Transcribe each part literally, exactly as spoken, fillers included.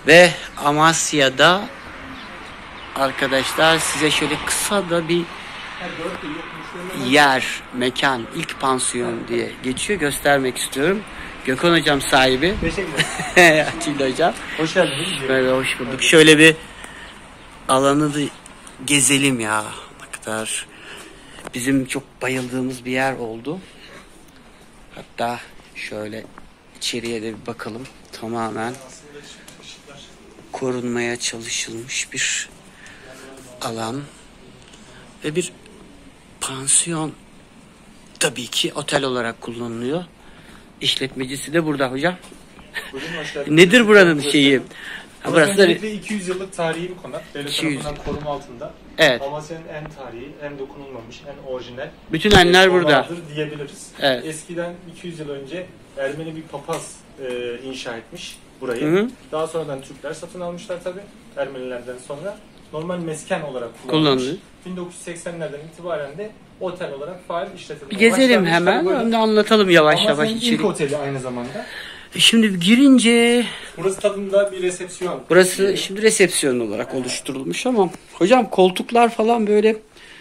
Ve Amasya'da arkadaşlar size şöyle kısa da bir yer, mekan, ilk pansiyon diye geçiyor. Göstermek istiyorum. Gökhan hocam sahibi. Teşekkürler. Atilla hocam. Hoş geldiniz. Böyle hoş bulduk. Şöyle bir alanı da gezelim ya. Ne kadar bizim çok bayıldığımız bir yer oldu. Hatta şöyle içeriye de bir bakalım. Tamamen korunmaya çalışılmış bir alan ve bir pansiyon, tabii ki otel olarak kullanılıyor. İşletmecisi de burada hocam. Nedir buranın şeyi? Ha, burası da iki yüz yıllık tarihi bir konak. Devlet iki yüz tarafından koruma altında. Evet. Amasya'nın en tarihi, en dokunulmamış, en orijinal. Bütün enler burada. Diyebiliriz. Evet. Eskiden iki yüz yıl önce Ermeni bir papaz e, inşa etmiş burayı. Hı hı. Daha sonradan Türkler satın almışlar tabii. Ermenilerden sonra normal mesken olarak kullanılmış. Kullanılıyor. bin dokuz yüz seksenlerden itibaren de otel olarak faal işletildi. Bir gezelim hemen. Onu anlatalım yavaş yavaş Amasya'nın içeri. ilk oteli aynı zamanda. Şimdi girince Burası tadında bir resepsiyon. burası şimdi resepsiyon olarak oluşturulmuş ama hocam koltuklar falan böyle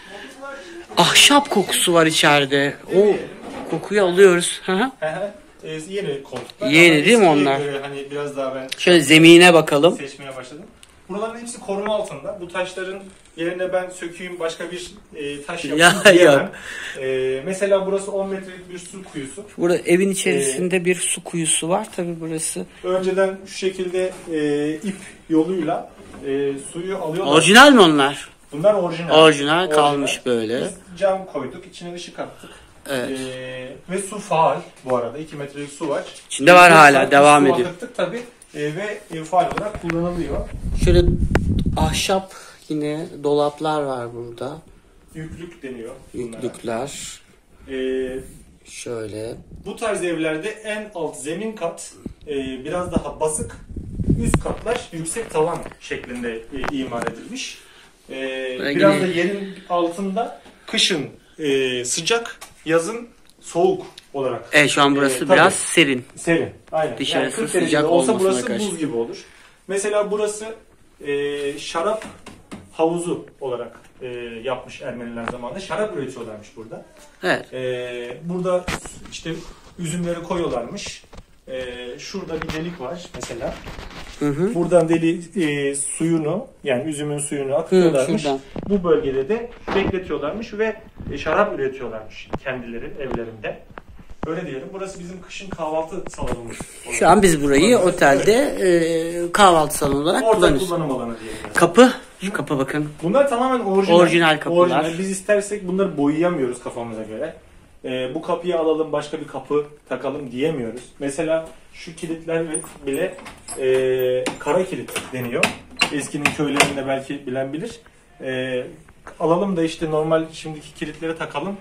ahşap kokusu var içeride. O kokuyu alıyoruz. Hı hı. e, yeni koltuklar. Yeni değil mi Eskiye onlar? göre hani biraz daha ben Şöyle zemine bakalım. seçmeye başladım. Buraların hepsi koruma altında. Bu taşların yerine ben sökeyim başka bir e, taş yapayım Ya, diyemem. E, mesela burası on metrelik bir su kuyusu. Burada evin içerisinde ee, bir su kuyusu var tabii burası. Önceden şu şekilde e, ip yoluyla e, suyu alıyorlar. Orijinal mi onlar? Bunlar orijinal. Orijinal kalmış orijinal. Böyle. Biz cam koyduk, içine ışık attık. Evet. E, ve su faal bu arada. iki metrelik su var. İçinde var hala, devam ediyor. Akıttık tabii e, ve e, faal olarak kullanılıyor. Şöyle ahşap yine dolaplar var burada. Yüklük deniyor. Yüklükler. Ee, Şöyle. Bu tarz evlerde en alt zemin kat e, biraz daha basık, üst katlar yüksek tavan şeklinde e, imar edilmiş. E, biraz yine da yerin altında kışın e, sıcak, yazın soğuk olarak. Evet, şu an burası e, biraz serin. Serin. Aynen. Dışarısı yani sıcak olsa burası karşı. buz gibi olur. Mesela burası e, şarap havuzu olarak e, yapmış Ermeniler zamanında. Şarap üretiyorlarmış burada. Evet. E, burada işte üzümleri koyuyorlarmış. E, şurada bir delik var mesela. Hı hı. Buradan deli e, suyunu, yani üzümün suyunu akıtıyorlarmış. Hı, bu bölgede de bekletiyorlarmış ve e, şarap üretiyorlarmış kendileri evlerinde. Öyle diyelim. Burası bizim kışın kahvaltı salonumuz. Şu an biz burayı Orada, otelde evet. e, kahvaltı salonu olarak Orada kullanıyoruz. kullanım alanı diyelim. Kapı. Şu kapı bakın. Bunlar tamamen orijinal. Orijinal kapılar. Orijinal. Biz istersek bunları boyayamıyoruz kafamıza göre. Ee, bu kapıyı alalım başka bir kapı takalım diyemiyoruz. Mesela şu kilitler bile e, kara kilit deniyor. Eskinin köylerinde belki bilen bilir. E, alalım da işte normal şimdiki kilitleri takalım.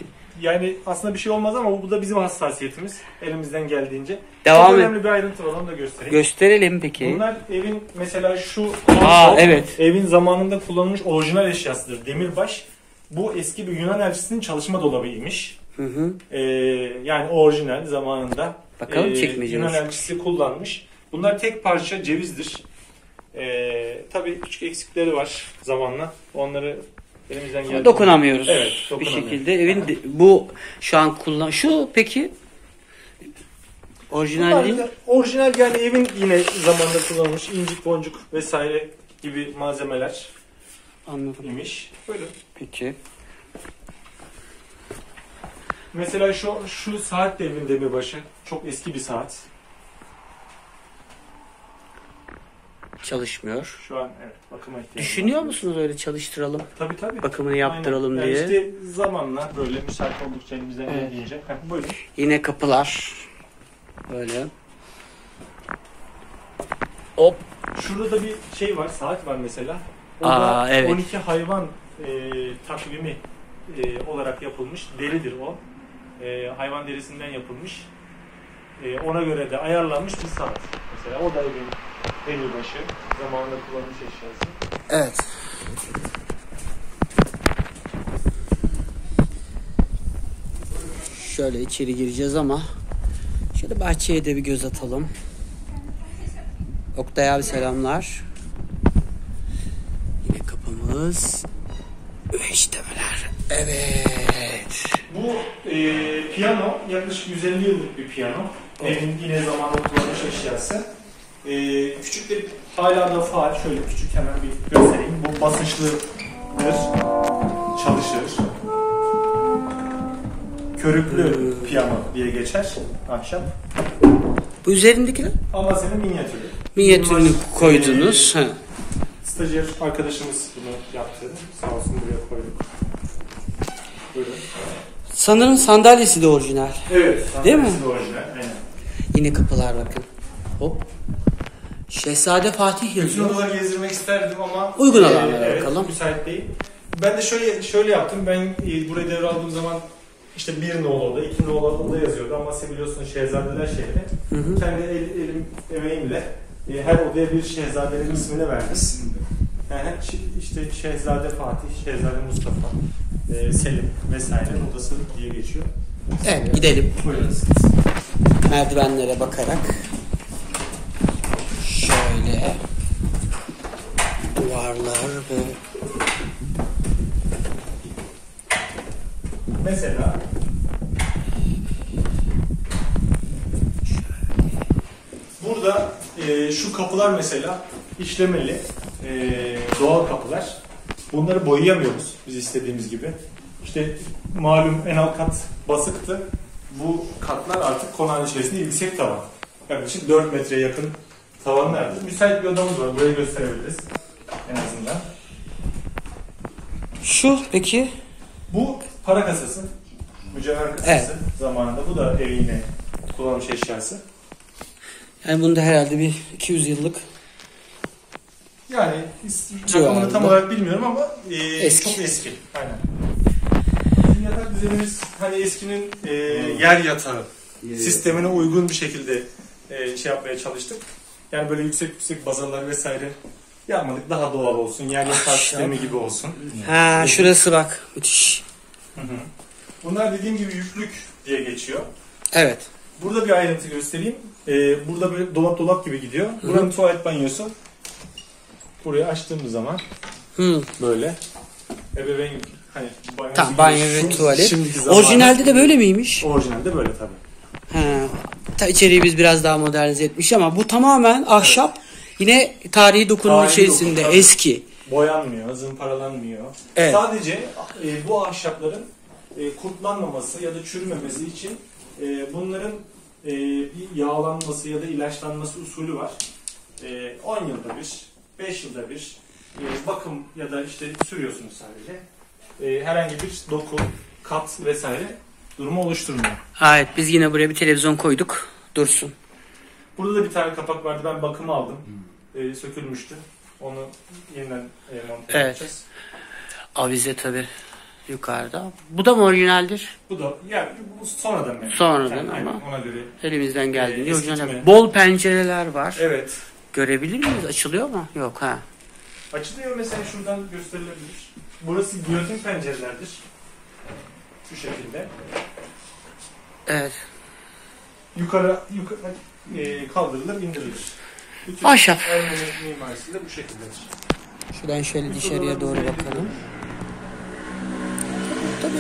Yani aslında bir şey olmaz ama bu da bizim hassasiyetimiz. Elimizden geldiğince. Devam Çok et. önemli bir ayrıntı var, onu da göstereyim. Gösterelim peki. Bunlar evin mesela şu Aa, evet. evin zamanında kullanılmış orijinal eşyasıdır. Demirbaş. Bu eski bir Yunan elçisinin çalışma dolabıymış. Hı hı. Ee, yani orijinal zamanında Bakalım, e, çekmeyeceğiz. Yunan elçisi kullanmış. Bunlar tek parça cevizdir. Ee, tabii küçük eksikleri var zamanla. Onları elimizden geldiğince dokunamıyoruz. Evet, bir dokunamıyoruz. şekilde. Evin de, bu şu an kullan. Şu peki orijinal değil. Orijinal yani evin yine zamanında kullanılmış incik boncuk vesaire gibi malzemeler. Anladım. İmiş. Böyle. Peki. Mesela şu şu saat de evin demirbaşı. Çok eski bir saat. Çalışmıyor. Şu an evet bakıma ihtiyacı Düşünüyor var. musunuz öyle çalıştıralım? Tabii tabii. Bakımını yaptıralım Aynen. diye. Yani işte zamanla böyle müsait oldukça elimizden Evet. geldiğince. Heh, buyurun. Yine kapılar. Böyle. Hop. Şurada da bir şey var, saat var mesela. O Aa, da evet. on iki hayvan e, takvimi e, olarak yapılmış. Deridir o. E, hayvan derisinden yapılmış. E, ona göre de ayarlanmış bir saat. Mesela o da evin demirbaşı. Zamanında kullanılmış eşyası. Evet. Şöyle içeri gireceğiz ama şöyle bahçeye de bir göz atalım. Oktay abi selamlar. Yine kapımız. İşlemeler. Evet. Bu e, piyano yaklaşık yüz elli yıllık bir piyano. Evin yine zamanla kullanılmış eşyası. E, küçük de hala da faal. Şöyle küçük hemen bir göstereyim. Bu basınçlıdır. Çalışır. Körüklü piyano diye geçer. Ahşap. Bu üzerindekiler? Amasya'nın minyatürü. Minyatürünü Bunlar, koydunuz. E, ha. Stajyer arkadaşımız bunu yaptı. Sağ olsun buraya koyduk. Buyurun. Sanırım sandalyesi de orijinal. Evet. Değil mi? Orijinal. Aynen. Yine kapılar bakın. Hop. Şehzade Fatih Bütün yazıyor. odaları gezdirmek isterdim ama Uygun alanlara evet, bakalım. müsait değil. Ben de şöyle şöyle yaptım. Ben e, burayı devraldığım zaman işte bir nolu oda, iki nolu oda yazıyordu ama siz biliyorsunuz Şehzadeler şehri. Hı hı. Kendi el, elim emeğimle e, her odaya bir şehzadenin ismini verdim. Yani işte Şehzade Fatih, Şehzade Mustafa, e, Selim vesaire odası diye geçiyor. Evet, gidelim. Buyurun. Merdivenlere bakarak şöyle duvarlar ve Mesela burada e, şu kapılar mesela işlemeli e, doğal kapılar. Bunları boyayamıyoruz biz istediğimiz gibi. İşte malum en alt kat basıktı. Bu katlar artık konağın içerisinde yüksek tavan. Yaklaşık dört metreye yakın tavanlardı. Müsait bir odamız var. Burayı gösterebiliriz en azından. şu peki Bu para kasası. Mücevher kasası Evet. zamanında. Bu da evin yine kullanılmış eşyası. yani bunda herhalde bir iki yüz yıllık Yani Civarında. rakamını tam olarak bilmiyorum ama e, Eski. çok eski. Aynen. Bizim yatak düzenimiz hani eskinin e, yer yatağı sistemine uygun bir şekilde e, şey yapmaya çalıştık. Yani böyle yüksek yüksek bazalar vesaire yapmadık. Daha doğal olsun. Yer yatağı sistemi gibi olsun. ha şurası bak müthiş. Hı hı. Bunlar dediğim gibi yüklük diye geçiyor. Evet. Burada bir ayrıntı göstereyim. Ee, burada böyle dolap dolap gibi gidiyor. Buranın tuvalet banyosu. Burayı açtığımız zaman Hı. böyle ebeveyn hani banyosu Tamam, gibi banyo şu- ve tuvalet. şimdiki zamanı- Orijinalde de böyle miymiş? Orijinalde böyle tabii. Ha. Ta içeriği biz biraz daha modernize etmiş ama bu tamamen ahşap. Yine tarihi dokunun Tarihi içerisinde dokun, tabii. eski. Boyanmıyor, zımparalanmıyor. Evet. Sadece e, bu ahşapların e, kurtlanmaması ya da çürümemesi için e, bunların e, bir yağlanması ya da ilaçlanması usulü var. E, on yılda bir, beş yılda bir e, bakım ya da işte sürüyorsunuz sadece. E, herhangi bir doku, kat vesaire durumu oluşturmuyor. Evet, biz yine buraya bir televizyon koyduk. Dursun. Burada da bir tane kapak vardı. Ben bakımı aldım. E, sökülmüştü. Onu yeniden e, monte Evet. yapacağız. Avize tabi yukarıda. Bu da mı orijinaldir? Bu da yani bu sonradan yani. Sonradan Yani aynen, ama. ona göre. Elimizden geldiğince Ee, orijinal. eskitme. Bol pencereler var. Evet. Görebilir miyiz? Açılıyor mu? Yok ha. Açılıyor mesela şuradan gösterilebilir. Burası giyotin pencerelerdir. Şu şekilde. Evet. Yukarı yukarı e, kaldırılır, indirilir. Bütün Ahşap. Ermeni mimarisi de bu şekildedir. Şuradan şöyle dışarıya doğru bakalım. Tabii.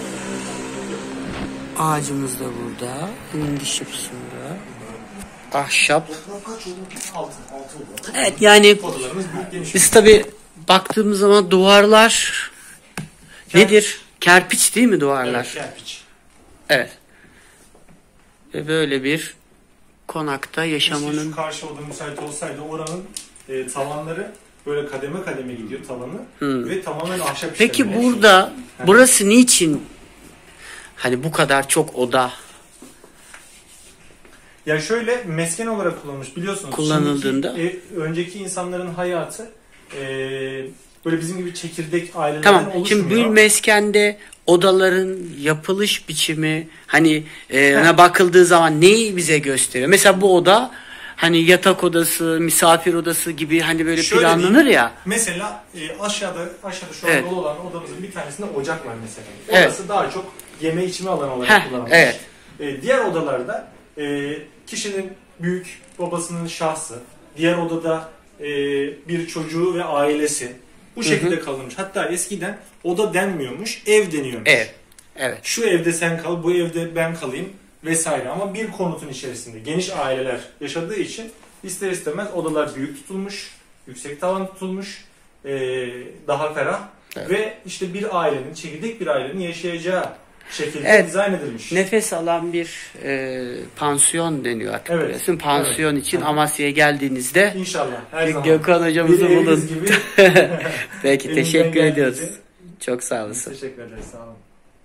Ağacımız da burada. İndiş yapısında. Ahşap. Kaç oldu? Altı. Altı oldu. Evet yani Odalarımız büyük geniş. biz tabi baktığımız zaman duvarlar nedir? Kerpiç değil mi duvarlar? Evet, kerpiç. Evet. Ve böyle bir konakta Keşke yaşamanın... şu karşı oda müsait olsaydı oranın e, tavanları böyle kademe kademe gidiyor tavanı Hmm. ve tamamen ahşap Peki işlemeli. burada burası niçin hani bu kadar çok oda Ya şöyle mesken olarak kullanılmış biliyorsunuz. kullanıldığında? Şimdiki, e, önceki insanların hayatı e, böyle bizim gibi çekirdek ailelerden Tamam. oluşmuyor. Şimdi bir meskende odaların yapılış biçimi hani e, ona bakıldığı zaman neyi bize gösteriyor? Mesela bu oda hani yatak odası, misafir odası gibi hani böyle Şöyle planlanır diyeyim, ya. Mesela e, aşağıda aşağıda şu an Evet. dolu olan odamızın bir tanesinde ocak var mesela. Evet. Orası daha çok yeme içme alanı olarak Heh, kullanılmış. evet. E, diğer odalarda e, kişinin büyük babasının şahsı diğer odada e, bir çocuğu ve ailesi. Bu şekilde hı hı. kalınmış. Hatta eskiden oda denmiyormuş, ev deniyormuş. Ev. Evet. Şu evde sen kal, bu evde ben kalayım vesaire. Ama bir konutun içerisinde geniş aileler yaşadığı için ister istemez odalar büyük tutulmuş, yüksek tavan tutulmuş, e, daha ferah evet. ve işte bir ailenin, çekirdek bir ailenin yaşayacağı şekilde evet. dizayn edilmiş. Nefes alan bir e, pansiyon deniyor artık. Evet. Burası. Pansiyon evet. için Amasya'ya geldiğinizde İnşallah. Her zaman. Gökhan hocamızı bir bulun. Gibi Peki teşekkür ediyoruz. Çok sağ olasın. Teşekkür ederiz. Sağ olun.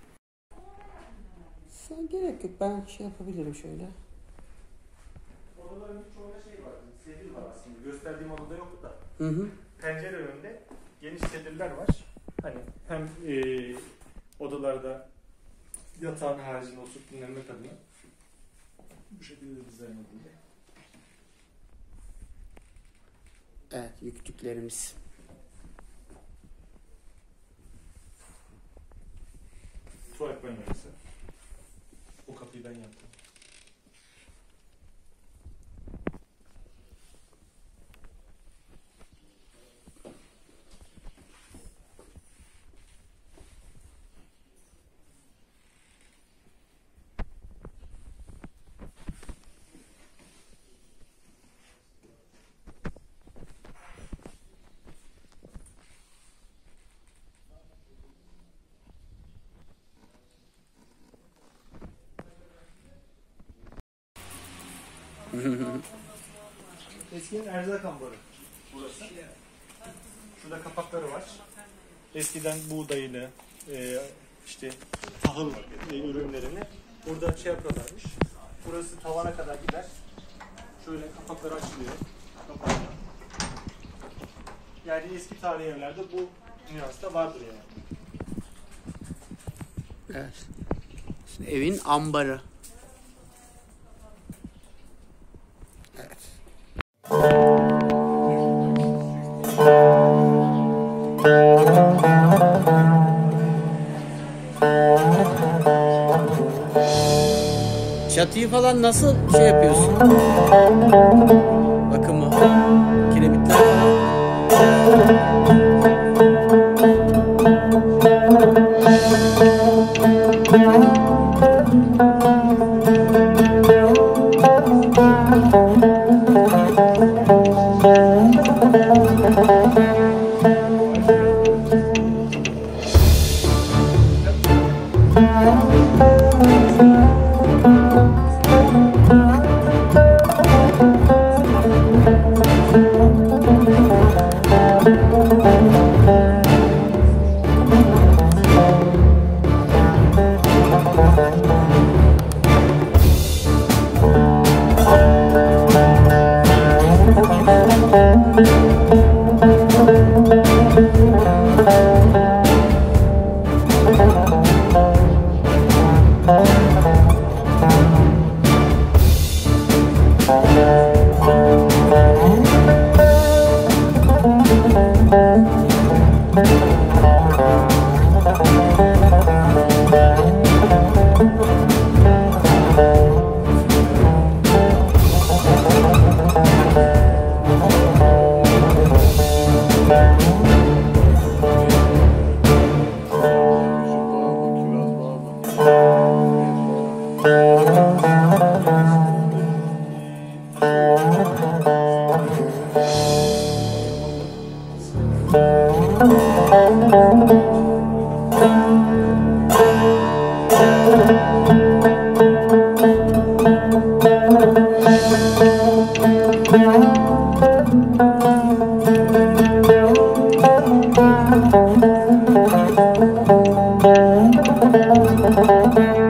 Sen gerek yok. Ben şey yapabilirim şöyle. Odaların çoğunda şey var. Sedir var aslında. Gösterdiğim odada yok da. Hı hı. Pencere önünde geniş sedirler var. Hani hem e, odalarda yatağın haricinde oturup dinlenmek adına bu şekilde dizayn edildi. Evet, yüklüklerimiz. Tuvalet banyosu. Bu kapıyı ben yaptım. Eskiden erzak ambarı burası. Şurada kapakları var. Eskiden buğdayını, e, işte tahıl e, ürünlerini burada şey yapıyorlarmış. Burası tavana kadar gider. Şöyle kapakları açılıyor. Kapaklar. Yani eski tarihi evlerde bu nüansta vardır yani. Evet. Şimdi evin ambarı. Evet. Çatıyı falan nasıl şey yapıyorsun? Bakımı, kiremitler falan. Thank you.